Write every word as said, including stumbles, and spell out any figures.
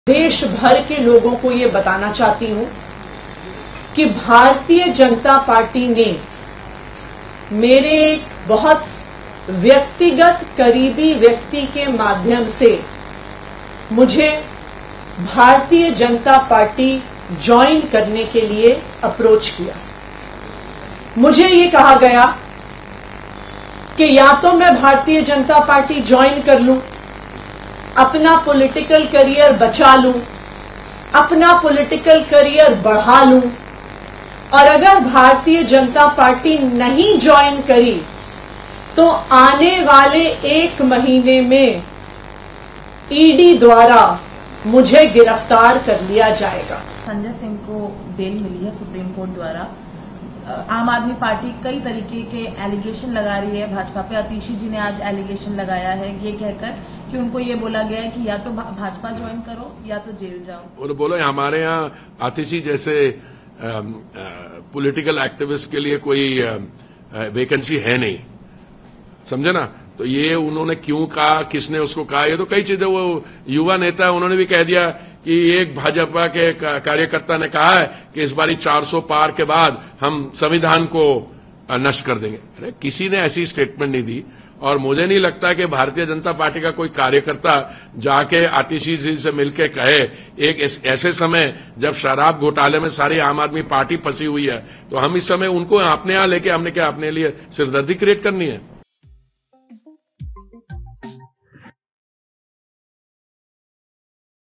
देश भर के लोगों को ये बताना चाहती हूं कि भारतीय जनता पार्टी ने मेरे एक बहुत व्यक्तिगत करीबी व्यक्ति के माध्यम से मुझे भारतीय जनता पार्टी ज्वाइन करने के लिए अप्रोच किया। मुझे ये कहा गया कि या तो मैं भारतीय जनता पार्टी ज्वाइन कर लूं, अपना पॉलिटिकल करियर बचा लूं, अपना पॉलिटिकल करियर बढ़ा लूं, और अगर भारतीय जनता पार्टी नहीं ज्वाइन करी तो आने वाले एक महीने में ईडी द्वारा मुझे गिरफ्तार कर लिया जाएगा। संजय सिंह को बेल मिली है सुप्रीम कोर्ट द्वारा। आम आदमी पार्टी कई तरीके के एलिगेशन लगा रही है भाजपा पे। आतिशी जी ने आज एलिगेशन लगाया है ये कहकर कि उनको ये बोला गया है कि या तो भाजपा ज्वाइन करो या तो जेल जाओ। उन्होंने बोला हमारे यहाँ आतिशी जैसे पॉलिटिकल एक्टिविस्ट के लिए कोई वैकेंसी है नहीं, समझे ना। तो ये उन्होंने क्यों कहा, किसने उसको कहा, ये तो कई चीजें, वो युवा नेता है उन्होंने भी कह दिया कि एक भाजपा के कार्यकर्ता ने कहा है कि इस बारी चार सौ पार के बाद हम संविधान को नष्ट कर देंगे। अरे किसी ने ऐसी स्टेटमेंट नहीं दी, और मुझे नहीं लगता कि भारतीय जनता पार्टी का कोई कार्यकर्ता जाके आतिशी जी से मिलकर कहे, एक ऐसे समय जब शराब घोटाले में सारी आम आदमी पार्टी फंसी हुई है, तो हम इस समय उनको अपने यहां लेके हमने क्या अपने लिए सिरदर्दी क्रिएट करनी है।